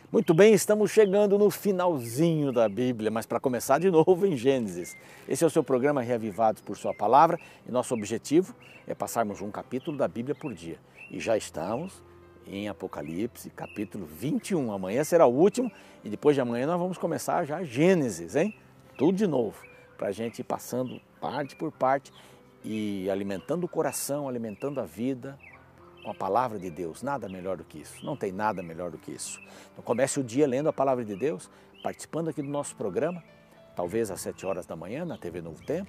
Muito bem, estamos chegando no finalzinho da Bíblia, mas para começar de novo em Gênesis. Esse é o seu programa Reavivados por Sua Palavra e nosso objetivo é passarmos um capítulo da Bíblia por dia. E já estamos em Apocalipse, capítulo 21. Amanhã será o último e depois de amanhã nós vamos começar já Gênesis, hein? Tudo de novo, para a gente ir passando parte por parte e alimentando o coração, alimentando a vida com a palavra de Deus. Nada melhor do que isso, não tem nada melhor do que isso. Então comece o dia lendo a palavra de Deus, participando aqui do nosso programa, talvez às 7 horas da manhã na TV Novo Tempo,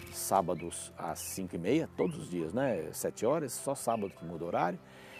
sábados às 5h30, todos os dias, né? 7 horas, só sábado que muda o horário,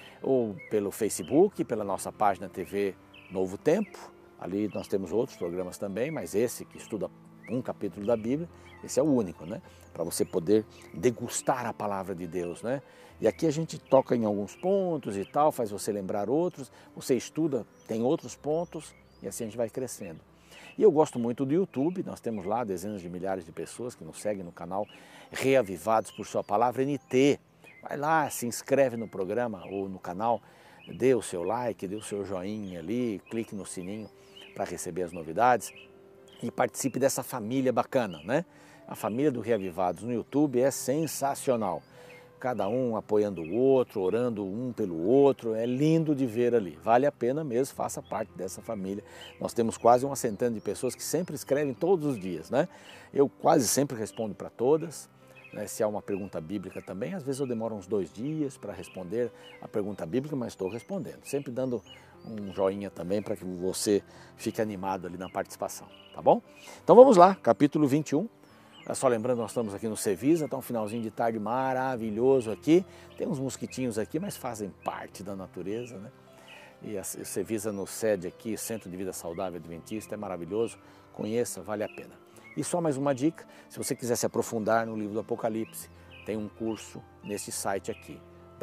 ou pelo Facebook, pela nossa página TV Novo Tempo. Ali nós temos outros programas também, mas esse que estuda um capítulo da Bíblia, esse é o único, né? Para você poder degustar a palavra de Deus, né? E aqui a gente toca em alguns pontos e tal, faz você lembrar outros, você estuda, tem outros pontos e assim a gente vai crescendo. E eu gosto muito do YouTube, nós temos lá dezenas de milhares de pessoas que nos seguem no canal Reavivados por Sua Palavra NT. Vai lá, se inscreve no programa ou no canal, dê o seu like, dê o seu joinha ali, clique no sininho para receber as novidades e participe dessa família bacana, né? A família do Reavivados no YouTube é sensacional. Cada um apoiando o outro, orando um pelo outro, é lindo de ver ali. Vale a pena mesmo, faça parte dessa família. Nós temos quase uma centena de pessoas que sempre escrevem todos os dias, né? Eu quase sempre respondo para todas, né? Se há uma pergunta bíblica também, às vezes eu demoro uns 2 dias para responder a pergunta bíblica, mas estou respondendo. Sempre dando um joinha também para que você fique animado ali na participação, tá bom? Então vamos lá, capítulo 21. Só lembrando, nós estamos aqui no Cevisa, está um finalzinho de tarde maravilhoso aqui. Tem uns mosquitinhos aqui, mas fazem parte da natureza, né? E o Cevisa nos cede aqui, Centro de Vida Saudável Adventista, é maravilhoso. Conheça, vale a pena. E só mais uma dica, se você quiser se aprofundar no livro do Apocalipse, tem um curso nesse site aqui,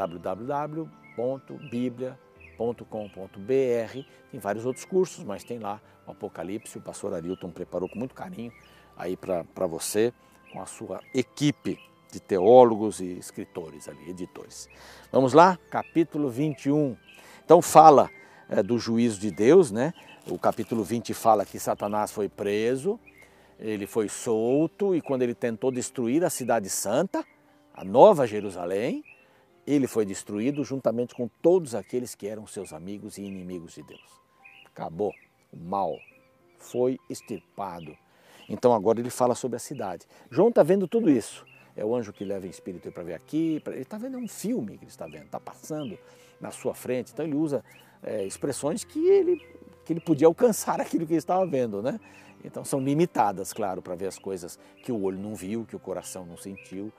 www.biblia.com.br. Tem vários outros cursos, mas tem lá o Apocalipse, o pastor Arilton preparou com muito carinho aí para você, com a sua equipe de teólogos e escritores ali, editores. Vamos lá, capítulo 21. Então fala do juízo de Deus, né? O capítulo 20 fala que Satanás foi preso, ele foi solto e quando ele tentou destruir a cidade santa, a Nova Jerusalém, ele foi destruído juntamente com todos aqueles que eram seus amigos e inimigos de Deus. Acabou, o mal foi extirpado. Então agora ele fala sobre a cidade. João está vendo tudo isso. É o anjo que leva em espírito para ver aqui. Ele está vendo um filme que ele está vendo, está passando na sua frente. Então ele usa expressões que ele podia alcançar aquilo que ele estava vendo, né? Então são limitadas, claro, para ver as coisas que o olho não viu, que o coração não sentiu.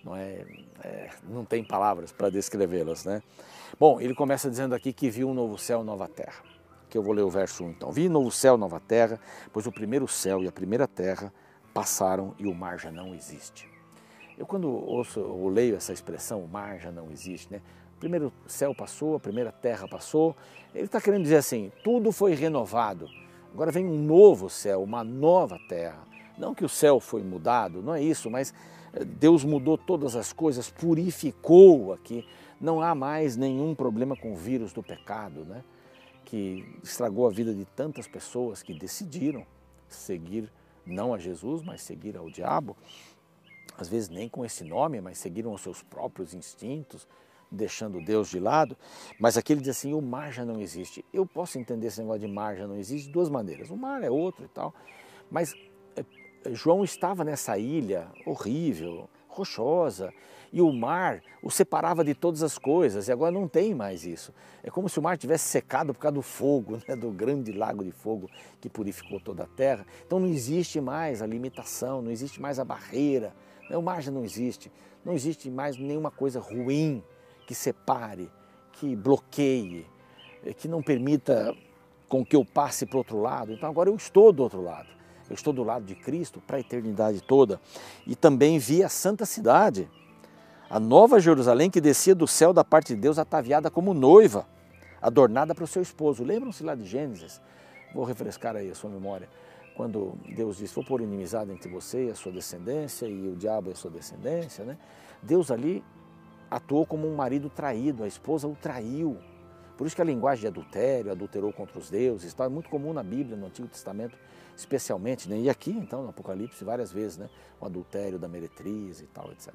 Não tem palavras para descrevê-las, né? Bom, ele começa dizendo aqui que viu um novo céu e nova terra. Que eu vou ler o verso 1 então. Vi novo céu, nova terra, pois o primeiro céu e a primeira terra passaram e o mar já não existe. Eu quando ouço ou leio essa expressão, o mar já não existe, né? O primeiro céu passou, a primeira terra passou, ele está querendo dizer assim, tudo foi renovado, agora vem um novo céu, uma nova terra. Não que o céu foi mudado, não é isso, mas Deus mudou todas as coisas, purificou aqui, não há mais nenhum problema com o vírus do pecado, né? Que estragou a vida de tantas pessoas que decidiram seguir não a Jesus, mas seguir ao diabo, às vezes nem com esse nome, mas seguiram os seus próprios instintos, deixando Deus de lado. Mas aqui ele diz assim, o mar já não existe. Eu posso entender esse negócio de mar já não existe de duas maneiras. O mar é outro e tal, mas João estava nessa ilha horrível, rochosa, e o mar o separava de todas as coisas, e agora não tem mais isso. É como se o mar tivesse secado por causa do fogo, né, do grande lago de fogo que purificou toda a terra. Então não existe mais a limitação, não existe mais a barreira, né? O mar já não existe mais nenhuma coisa ruim que separe, que bloqueie, que não permita com que eu passe para o outro lado. Então agora eu estou do outro lado. Eu estou do lado de Cristo para a eternidade toda. E também vi a santa cidade, a nova Jerusalém que descia do céu da parte de Deus, ataviada como noiva, adornada para o seu esposo. Lembram-se lá de Gênesis? Vou refrescar aí a sua memória. Quando Deus diz, vou pôr inimizade entre você e a sua descendência, e o diabo e a sua descendência, né? Deus ali atuou como um marido traído, a esposa o traiu. Por isso que a linguagem de adultério, adulterou contra os deuses, é muito comum na Bíblia, no Antigo Testamento, especialmente, né? E aqui, então, no Apocalipse, várias vezes, né? O adultério da meretriz e tal, etc.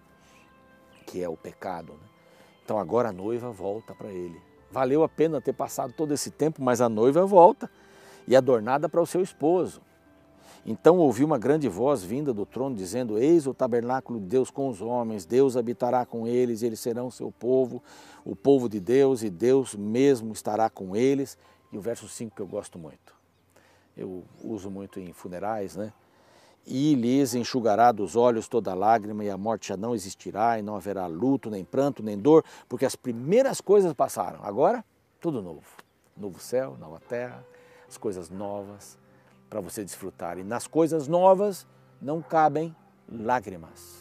Que é o pecado, né? Então agora a noiva volta para ele. Valeu a pena ter passado todo esse tempo, mas a noiva volta e adornada para o seu esposo. Então ouvi uma grande voz vinda do trono dizendo: eis o tabernáculo de Deus com os homens, Deus habitará com eles, e eles serão seu povo, o povo de Deus, e Deus mesmo estará com eles. E o verso 5 que eu gosto muito, eu uso muito em funerais, né? E lhes enxugará dos olhos toda lágrima, e a morte já não existirá, e não haverá luto, nem pranto, nem dor, porque as primeiras coisas passaram. Agora, tudo novo. Novo céu, nova terra, as coisas novas para você desfrutar. E nas coisas novas não cabem lágrimas.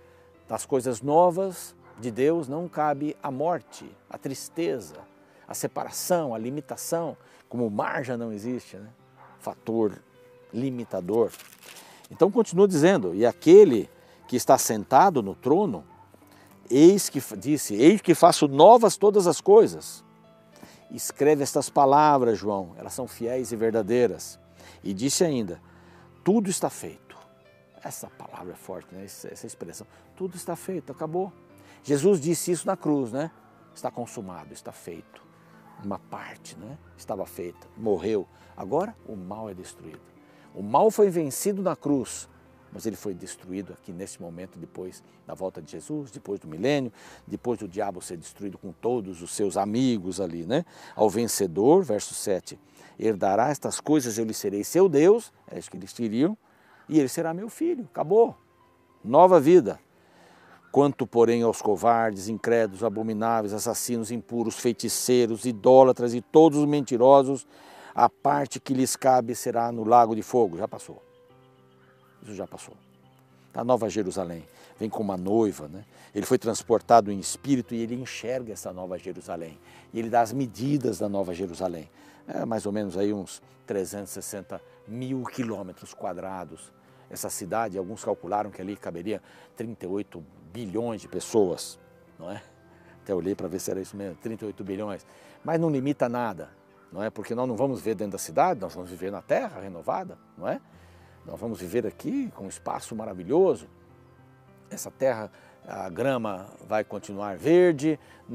Nas coisas novas de Deus não cabe a morte, a tristeza, a separação, a limitação. Como o mar já não existe, né? Fator limitador. Então continua dizendo: e aquele que está sentado no trono, eis que faço novas todas as coisas. Escreve estas palavras, João, elas são fiéis e verdadeiras. E disse ainda: tudo está feito. Essa palavra é forte, né? Essa expressão. Tudo está feito, acabou. Jesus disse isso na cruz, né? Está consumado, está feito. Uma parte, né? Estava feita, morreu. Agora o mal é destruído. O mal foi vencido na cruz, mas ele foi destruído aqui nesse momento, depois da volta de Jesus, depois do milênio, depois do diabo ser destruído com todos os seus amigos ali, né? Ao vencedor, verso 7, herdará estas coisas, eu lhe serei seu Deus, é isso que eles queriam, e ele será meu filho, acabou, nova vida. Quanto, porém, aos covardes, incrédulos, abomináveis, assassinos, impuros, feiticeiros, idólatras e todos os mentirosos, a parte que lhes cabe será no lago de fogo. Já passou. Isso já passou. A Nova Jerusalém vem com uma noiva, né? Ele foi transportado em espírito e ele enxerga essa Nova Jerusalém. E ele dá as medidas da Nova Jerusalém. É mais ou menos aí uns 360 mil quilômetros quadrados. Essa cidade, alguns calcularam que ali caberia 38 bilhões de pessoas, não é? Até olhei para ver se era isso mesmo, 38 bilhões. Mas não limita nada, não é? Porque nós não vamos viver dentro da cidade, nós vamos viver na terra renovada, não é? Nós vamos viver aqui com um espaço maravilhoso. Essa terra, a grama vai continuar verde,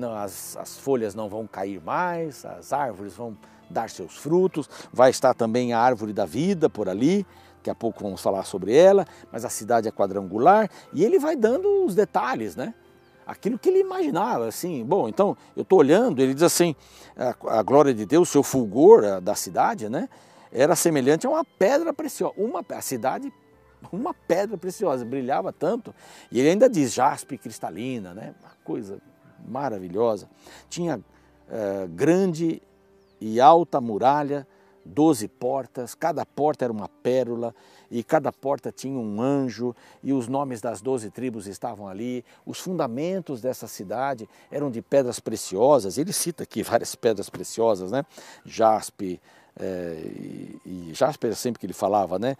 as folhas não vão cair mais, as árvores vão dar seus frutos, vai estar também a árvore da vida por ali, daqui a pouco vamos falar sobre ela, mas a cidade é quadrangular e ele vai dando os detalhes, né? Aquilo que ele imaginava, assim, bom, então eu estou olhando, ele diz assim, a glória de Deus, o seu fulgor da cidade, né? Era semelhante a uma pedra preciosa, a cidade, uma pedra preciosa, brilhava tanto, e ele ainda diz jaspe cristalina, né? Uma coisa maravilhosa. Tinha grande e alta muralha, 12 portas, cada porta era uma pérola, e cada porta tinha um anjo, e os nomes das 12 tribos estavam ali. Os fundamentos dessa cidade eram de pedras preciosas, ele cita aqui várias pedras preciosas, né? Jaspe, e jaspe era sempre que ele falava, né?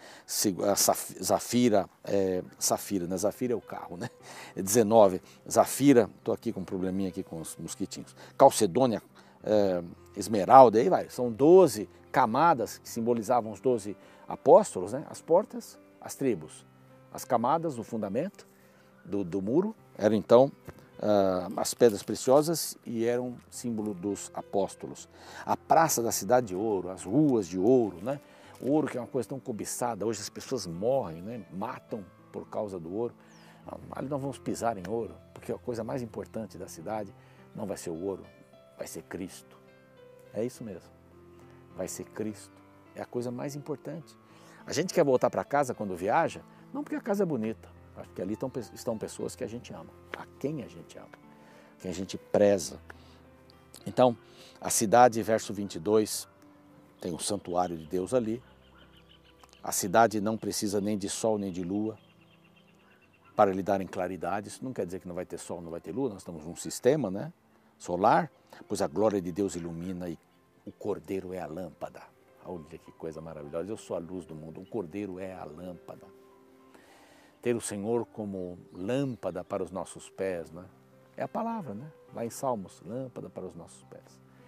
Zafira, safira, né? Zafira é o carro, né? 19, Zafira, estou aqui com um probleminha aqui com os mosquitinhos, Calcedônia, esmeralda, aí vai, são 12 camadas que simbolizavam os 12 apóstolos, né? As portas, as tribos, as camadas do fundamento do muro eram então as pedras preciosas e eram símbolo dos apóstolos. A praça da cidade de ouro, as ruas de ouro, né? O ouro que é uma coisa tão cobiçada, hoje as pessoas morrem, né? Matam por causa do ouro. Ali nós vamos pisar em ouro, porque a coisa mais importante da cidade não vai ser o ouro, vai ser Cristo. É isso mesmo, vai ser Cristo, é a coisa mais importante. A gente quer voltar para casa quando viaja, não porque a casa é bonita, mas porque ali estão pessoas que a gente ama, a quem a gente ama, quem a gente preza. Então, a cidade, verso 22, tem o santuário de Deus ali. A cidade não precisa nem de sol nem de lua para lhe darem claridade. Isso não quer dizer que não vai ter sol, não vai ter lua, nós estamos num sistema, né, solar, pois a glória de Deus ilumina e o Cordeiro é a lâmpada. Olha que coisa maravilhosa, eu sou a luz do mundo, o Cordeiro é a lâmpada. Ter o Senhor como lâmpada para os nossos pés, né? É a palavra, né? Lá em Salmos, lâmpada para os nossos pés. A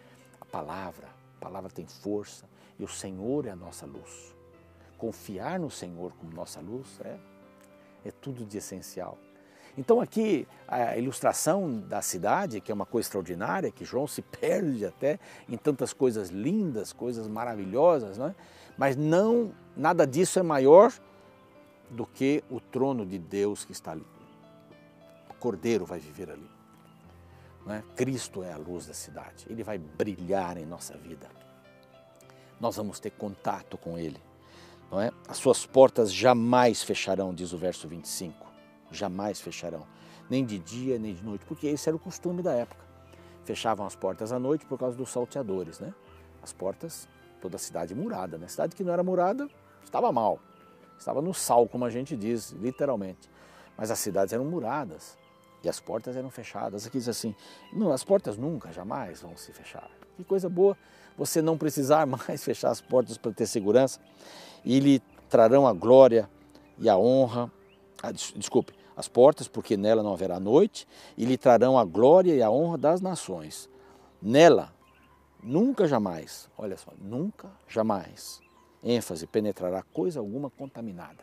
A palavra tem força e o Senhor é a nossa luz. Confiar no Senhor como nossa luz é tudo de essencial. Então aqui a ilustração da cidade, que é uma coisa extraordinária, que João se perde até em tantas coisas lindas, coisas maravilhosas, né? Mas nada disso é maior do que o trono de Deus que está ali. O Cordeiro vai viver ali. Né? Cristo é a luz da cidade, Ele vai brilhar em nossa vida. Nós vamos ter contato com Ele. Não é? As suas portas jamais fecharão, diz o verso 25. Jamais fecharão, nem de dia nem de noite, porque esse era o costume da época. Fechavam as portas à noite por causa dos salteadores, né? As portas, toda a cidade murada, né? A cidade que não era murada estava mal, estava no sal, como a gente diz, literalmente. Mas as cidades eram muradas e as portas eram fechadas. Aqui diz assim, não, as portas nunca, jamais vão se fechar. Que coisa boa você não precisar mais fechar as portas para ter segurança. E lhe trarão a glória e a honra. Desculpe, as portas, porque nela não haverá noite, e lhe trarão a glória e a honra das nações. Nela, nunca jamais, olha só, nunca jamais, ênfase, penetrará coisa alguma contaminada.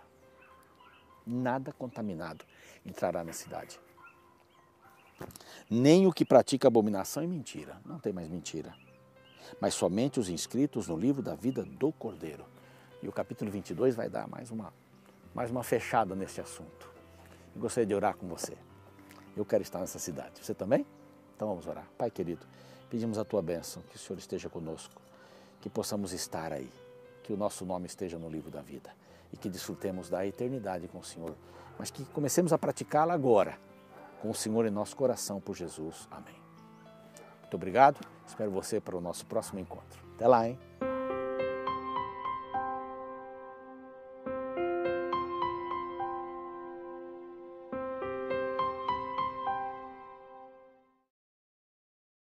Nada contaminado entrará na cidade. Nem o que pratica abominação e mentira, não tem mais mentira, mas somente os inscritos no livro da vida do Cordeiro. E o capítulo 22 vai dar mais uma fechada neste assunto. Eu gostaria de orar com você. Eu quero estar nessa cidade. Você também? Então vamos orar. Pai querido, pedimos a Tua bênção, que o Senhor esteja conosco, que possamos estar aí, que o nosso nome esteja no livro da vida e que desfrutemos da eternidade com o Senhor, mas que comecemos a praticá-la agora, com o Senhor em nosso coração, por Jesus. Amém. Muito obrigado. Espero você para o nosso próximo encontro. Até lá, hein?